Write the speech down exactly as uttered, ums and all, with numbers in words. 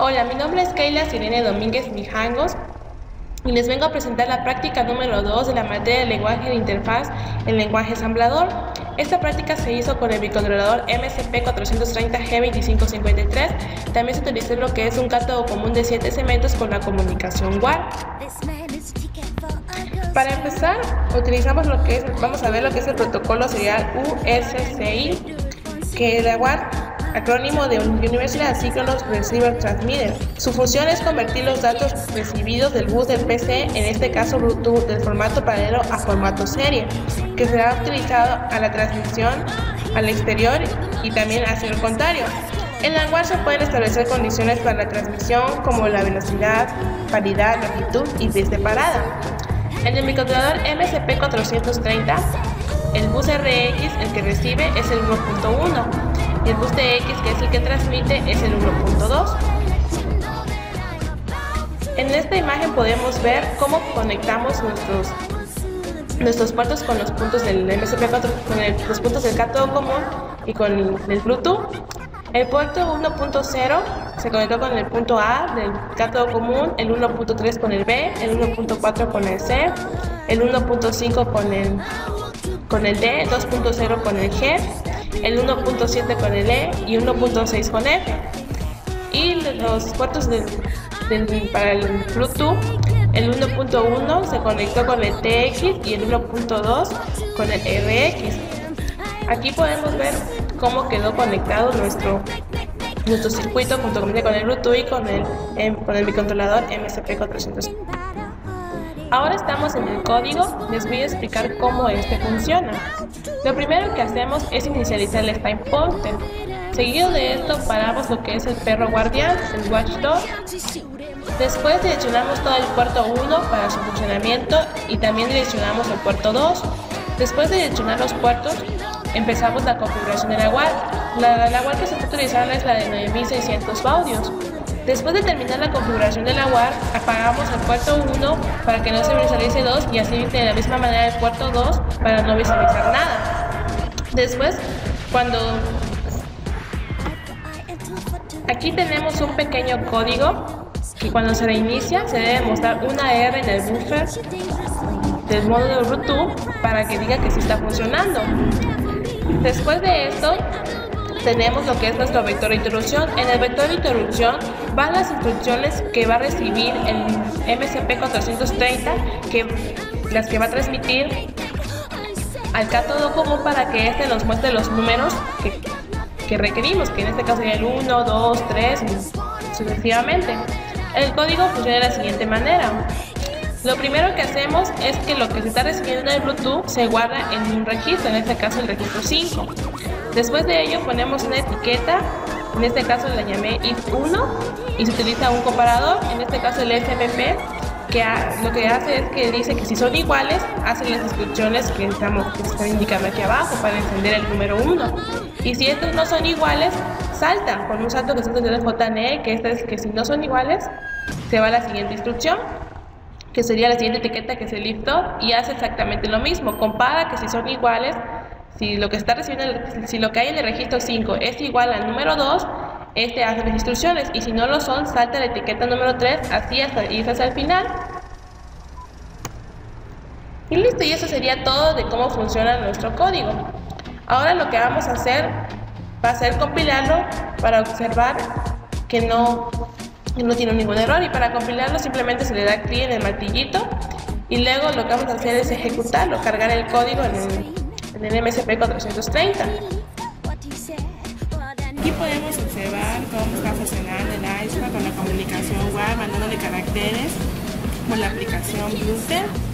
Hola, mi nombre es Keila Sirene Domínguez Mijangos y les vengo a presentar la práctica número dos de la materia de lenguaje de interfaz en lenguaje ensamblador. Esta práctica se hizo con el bicontrolador M S P cuatrocientos treinta G veinticinco cincuenta y tres. También se utilizó lo que es un cátodo común de siete segmentos con la comunicación W A R. Para empezar, utilizamos lo que es, vamos a ver lo que es el protocolo serial U S C I, que es la W A R, acrónimo de Universal Asynchronous Receiver Transmitter. Su función es convertir los datos recibidos del bus del P C, en este caso Bluetooth, del formato paralelo a formato serie, que será utilizado a la transmisión al exterior y también hacia el contrario. En la W A R se pueden establecer condiciones para la transmisión como la velocidad, paridad, longitud y separada. En el microcontrolador M S P cuatrocientos treinta, el bus R X, el que recibe, es el uno punto uno y el bus T X, que es el que transmite, es el uno punto dos. En esta imagen podemos ver cómo conectamos nuestros, nuestros puertos con los puntos del M S P cuatro, con el, los puntos del cátodo común y con el, el Bluetooth. El puerto uno punto cero se conectó con el punto A del cátodo común, el uno punto tres con el B, el uno punto cuatro con el C, el uno punto cinco con el, con el D, dos punto cero con el G, el uno punto siete con el E y uno punto seis con F. Y los puertos del, del, para el Bluetooth, el uno punto uno se conectó con el T X y el uno punto dos con el R X. Aquí podemos ver cómo quedó conectado nuestro, nuestro circuito junto con el Bluetooth y con el, eh, con el bicontrolador M S P cuatrocientos. Ahora estamos en el código, les voy a explicar cómo este funciona. Lo primero que hacemos es inicializar el time pointer. Seguido de esto paramos lo que es el perro guardián, el watchdog. Después direccionamos todo el puerto uno para su funcionamiento y también direccionamos el puerto dos. Después de direccionar los puertos, empezamos la configuración de la W A R. La, la W A R que se está utilizando es la de nueve mil seiscientos baudios. Después de terminar la configuración de la W A R, apagamos el puerto uno para que no se visualice dos y así de la misma manera el puerto dos para no visualizar nada. Después, cuando aquí tenemos un pequeño código que cuando se reinicia se debe mostrar una R en el buffer del módulo Bluetooth para que diga que sí está funcionando. Después de esto tenemos lo que es nuestro vector de interrupción. En el vector de interrupción van las instrucciones que va a recibir el M S P cuatrocientos treinta, que, las que va a transmitir al cátodo común para que éste nos muestre los números que, que requerimos, que en este caso sería el uno, dos, tres y sucesivamente. El código funciona de la siguiente manera. Lo primero que hacemos es que lo que se está recibiendo en el Bluetooth se guarda en un registro, en este caso el registro cinco. Después de ello ponemos una etiqueta, en este caso la llamé if uno y se utiliza un comparador, en este caso el F M P, que ha, lo que hace es que dice que si son iguales, hace las instrucciones que, estamos, que se están indicando aquí abajo para encender el número uno. Y si estos no son iguales, salta con un salto que se llama J N E, que esta es que si no son iguales, se va a la siguiente instrucción, que sería la siguiente etiqueta, que es el if dos, y hace exactamente lo mismo, compara que si son iguales, si lo que está recibiendo, si lo que hay en el registro cinco es igual al número dos, este hace las instrucciones, y si no lo son, salta la etiqueta número tres, así hasta irse hasta el final. Y listo, y eso sería todo de cómo funciona nuestro código. Ahora lo que vamos a hacer va a ser compilarlo para observar que no no tiene ningún error, y para compilarlo simplemente se le da clic en el martillito y luego lo que vamos a hacer es ejecutarlo, cargar el código en el, en el M S P cuatrocientos treinta. Aquí podemos observar cómo está funcionando el iSquare con la comunicación W A R, mandándole caracteres por la aplicación Bluetooth.